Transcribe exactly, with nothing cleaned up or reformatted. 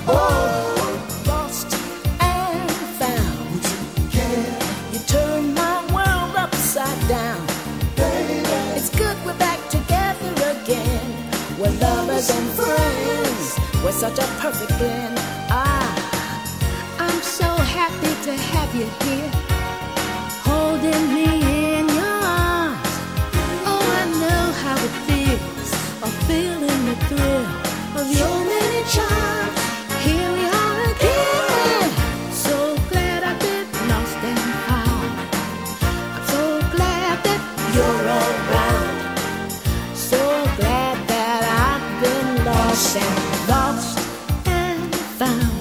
Oh, lost and found. Yeah. You turn my world upside down. Baby. It's good we're back together again. We're lovers and friends. We're such a perfect blend. Ah, I'm so happy to have you here, holding me in your arms. Oh, I know how it feels, of feeling the thrill of your many charms. Here we are again. So glad I've been lost and found. I'm so glad that you're around. So glad that I've been lost and lost and found.